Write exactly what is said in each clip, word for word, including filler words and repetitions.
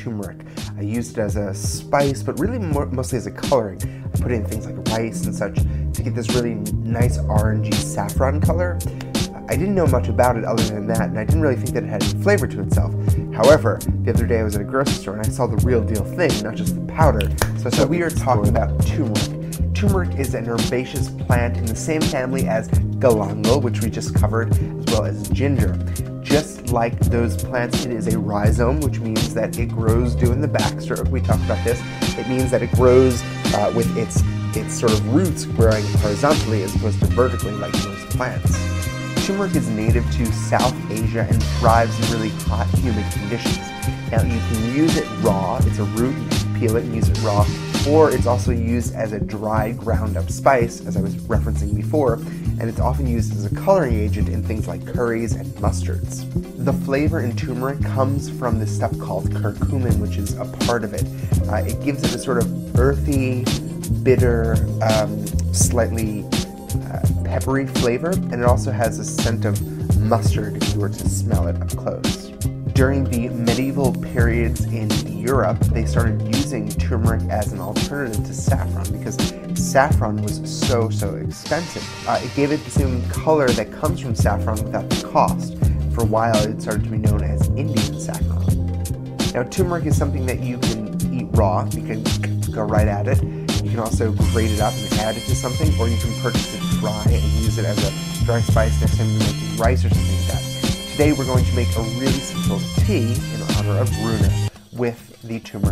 turmeric. I used it as a spice, but really more, mostly as a coloring. I put in things like rice and such to get this really nice orangey saffron color. I didn't know much about it other than that, and I didn't really think that it had any flavor to itself. However, the other day I was at a grocery store and I saw the real deal thing, not just the powder. So, so we are talking about turmeric. Turmeric is an herbaceous plant in the same family as galangal, which we just covered, as well as ginger. Just like those plants, it is a rhizome, which means that it grows doing the backstroke. We talked about this. It means that it grows uh, with its, its sort of roots growing horizontally as opposed to vertically like most plants. Turmeric is native to South Asia and thrives in really hot, humid conditions. Now, you can use it raw. It's a root. You can peel it and use it raw. Or it's also used as a dry, ground-up spice, as I was referencing before, and it's often used as a coloring agent in things like curries and mustards. The flavor in turmeric comes from this stuff called curcumin, which is a part of it. Uh, it gives it a sort of earthy, bitter, um, slightly uh, peppery flavor, and it also has a scent of mustard if you were to smell it up close. During the medieval periods in Europe, they started using turmeric as an alternative to saffron because saffron was so, so expensive. Uh, it gave it the same color that comes from saffron without the cost. For a while, it started to be known as Indian saffron. Now, turmeric is something that you can eat raw. You can go right at it. You can also grate it up and add it to something, or you can purchase it dry and use it as a dry spice next time you're making rice or something like that. Today we're going to make a really simple tea in honor of Runa with the turmeric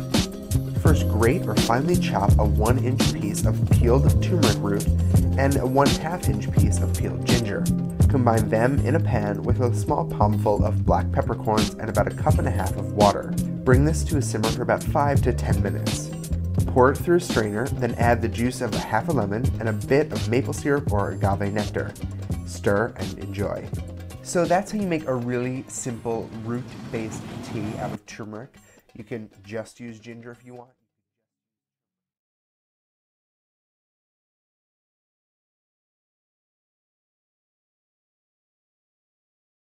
root. First, grate or finely chop a one inch piece of peeled turmeric root and a one half inch piece of peeled ginger. Combine them in a pan with a small palmful of black peppercorns and about a cup and a half of water. Bring this to a simmer for about five to ten minutes. Pour it through a strainer, then add the juice of a half a lemon and a bit of maple syrup or agave nectar. Stir and enjoy. So that's how you make a really simple root-based tea out of turmeric. You can just use ginger if you want.